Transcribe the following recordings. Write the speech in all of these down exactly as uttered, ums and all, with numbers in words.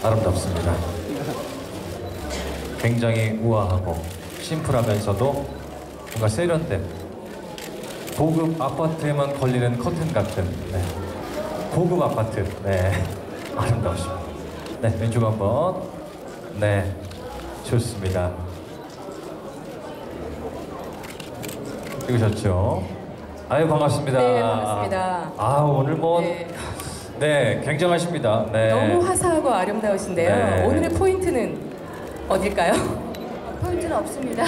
아름답습니다. 굉장히 우아하고 심플하면서도 뭔가 세련된 고급 아파트에만 걸리는 커튼 같은 네. 고급 아파트. 네. 아름다우십니다. 네, 왼쪽 한번. 네, 좋습니다. 찍으셨죠? 아유, 반갑습니다. 네, 반갑습니다. 아, 오늘 뭐 네. 네, 굉장하십니다. 네. 너무 화사하고 아름다우신데요. 네. 오늘의 포인트는 어딜까요? 포인트는 없습니다.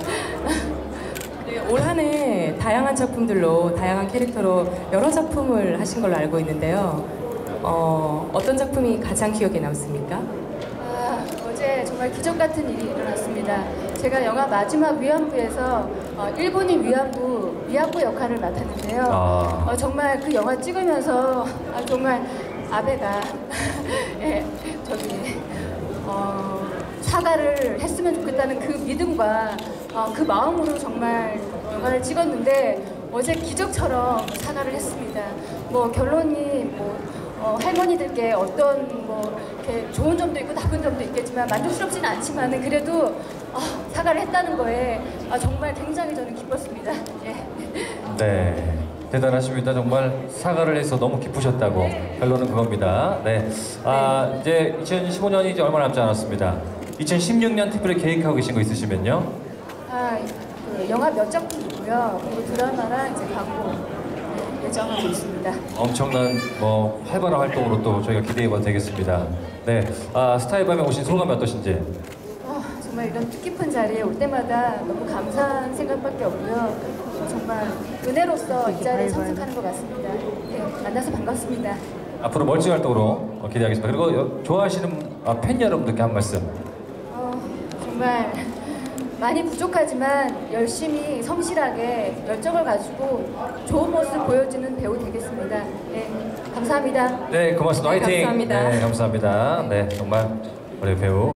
네, 올 한 해 다양한 작품들로, 다양한 캐릭터로 여러 작품을 하신 걸로 알고 있는데요. 어, 어떤 작품이 가장 기억에 남습니까? 아, 어제 정말 기적 같은 일이 일어났습니다. 제가 영화 마지막 위안부에서 어, 일본인 위안부, 위안부 역할을 맡았는데요. 아. 어, 정말 그 영화 찍으면서 아, 정말 아베가 예, 저기 어, 사과를 했으면 좋겠다는 그 믿음과 어, 그 마음으로 정말 영화를 찍었는데 어제 기적처럼 사과를 했습니다. 뭐 결론이 뭐 어, 할머니들께 어떤 뭐 이렇게 좋은 점도 있고 나쁜 점도 있겠지만 만족스럽지는 않지만은 그래도 어, 사과를 했다는 거에 아, 정말 굉장히 저는 기뻤습니다. 예. 네, 대단하십니다. 정말 사과를 해서 너무 기쁘셨다고. 네. 결론은 그겁니다. 네, 아 이제 이천십오 년이 이제 얼마 남지 않았습니다. 이천십육 년 특별히 계획하고 계신 거 있으시면요? 아, 그 영화 몇 작품이고요. 그리고 드라마랑 이제 광고 네, 예정하고 있습니다. 엄청난 뭐 활발한 활동으로 또 저희가 기대해봐도 되겠습니다. 네, 아 스타일밤에 오신 소감이 어떠신지? 어, 정말 이런 뜻깊은 자리에 올 때마다 너무 감사한 생각밖에 없고요. 어, 정말 은혜로서 이 자리에 참석하는 것 같습니다. 네, 만나서 반갑습니다. 앞으로 멀찍이 활동으로 기대하겠습니다. 그리고 여, 좋아하시는 아, 팬 여러분들께 한 말씀. 어, 정말 많이 부족하지만 열심히 성실하게 열정을 가지고 좋은 모습 보여주는 배우 되겠습니다. 네, 감사합니다. 네, 고맙습니다. 네, 화이팅. 감사합니다. 네, 감사합니다. 네, 정말 우리 배우.